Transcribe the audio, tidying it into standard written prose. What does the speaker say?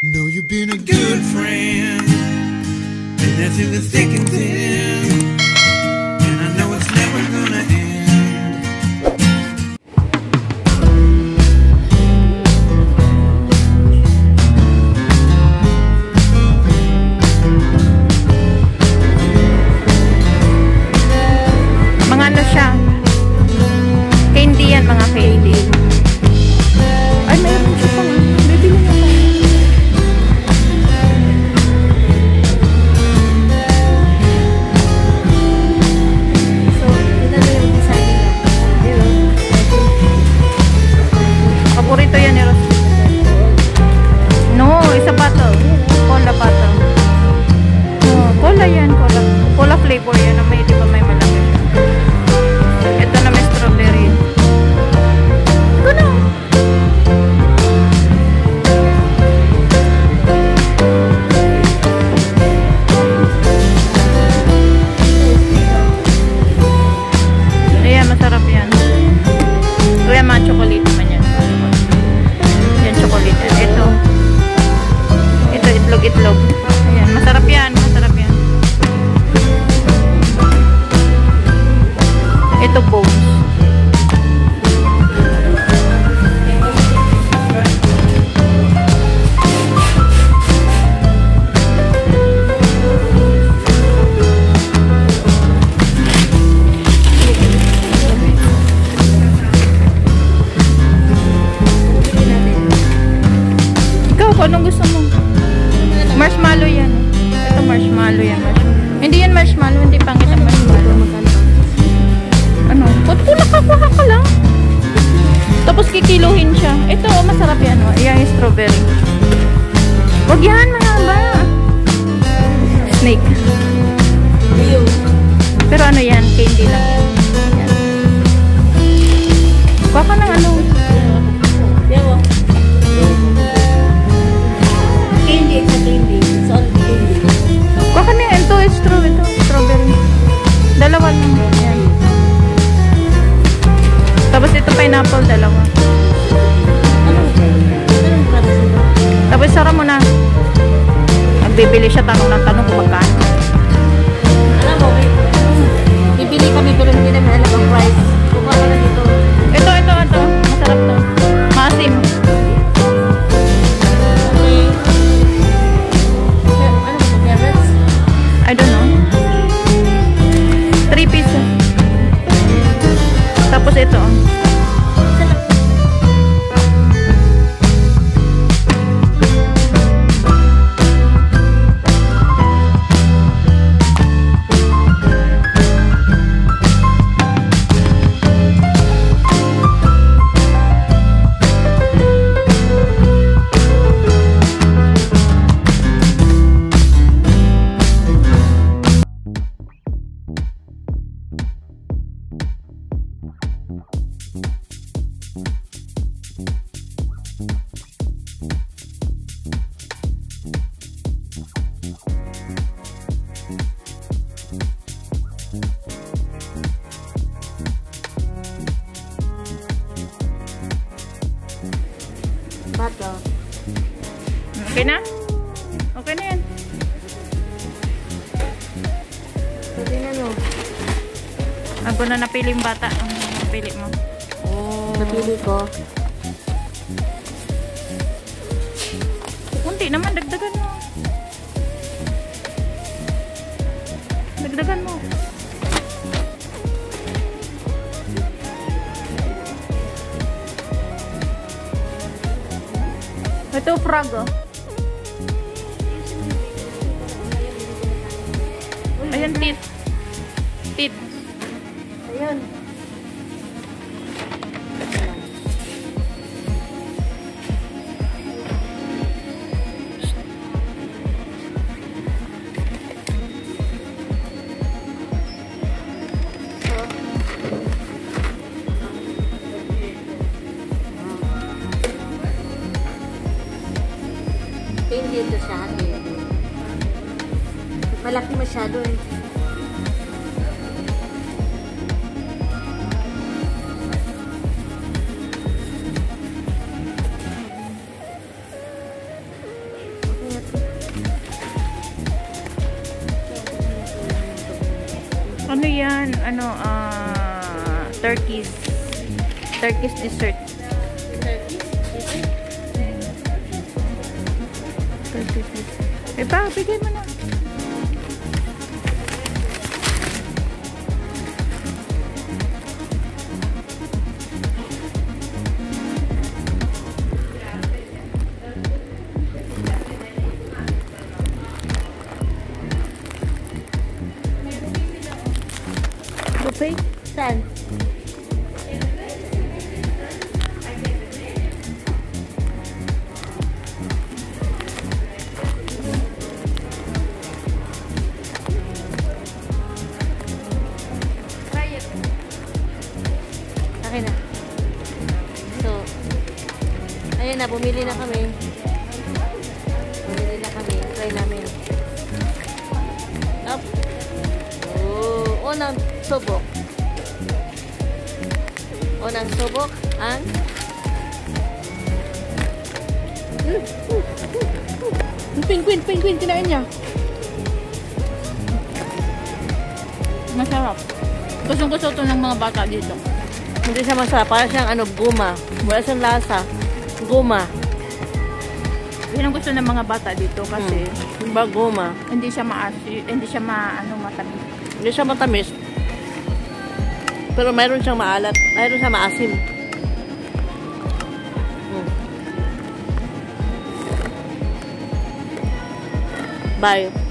Know you've been a good friend, and that's in the thick and thin, and I know it's never gonna end. Mga ano siya? Candy yan, mga candy. Ay, mayroon siya pang. Bibili na tayo. So, ito na yung design nila. Paborito yan ni Ros. No, isa pa to. Cola pa to. Oh, cola yan, cola. Cola flavor yan. May, di ba may malaki siya? Ito na may strawberry. Ito na. Ayan, masarap yan. Ayan, mga chocolate naman yan. Yan, chocolate yan. Ito. Ito, itlog-itlog. Ayan, masarap yan. Masarap yan. Ito, bones. Ikaw, kung anong gusto mo? Marshmallow yan. Ito, marshmallow yan. Hindi yan marshmallow. Hindi pangit ang marshmallow. Ano? Pula ka, kuha ka lang. Tapos kikiluhin siya. Ito, masarap yan. Ayan yung strawberry. Huwag yan, mahaba. Snake. Pero ano yan? Candy lang yan. Yan. Kuha ka ng ano? Candy, it's a candy. It's all candy. Kuha ka na yan. Ito, strawberry. Dalawa lang. Yan. Tapos ito pineapple, dalawa. Tapos sara mo na. Nagbibili siya, tanong ng tanong kung magkano. Alam mo, bibili kami pero hindi namin alam ang price. Kung ano na dito. Ito. Masarap to. Maasim. Okay. Ano ba, carrots? I don't know. 3 pieces. Tapos ito. Bato. Okay na? Okay na yan. Pwede na no. Ako na napili yung bata. Ang napili mo. Oh. Napili ko. Kunti naman. Dagdagan mo. Dagdagan mo. Ito, frog, oh. Ayan, tit. Tit. Ayan. Hindi ito sa akin. Malaki masyado eh. yan, ano, Turkish dessert. Turkish dessert. Eh, pa, bigay mo na. Buffet? Saan? Akin na. So, ayun na, bumili na kami. Bumili na kami. Try namin. Up. Oh, unang subok. Unang subok ang Penguin, kinain niya. Masarap. Gustong-gusto to ng mga bata dito. hindi siya masarap. Para siyang ano, guma. Wala siyang lasa. Guma. Yan ang gusto ng mga bata dito kasi Diba guma? hindi siya matamis. Hindi siya matamis. Pero mayroon siyang maalat. Mayroon siyang maasim. Bye.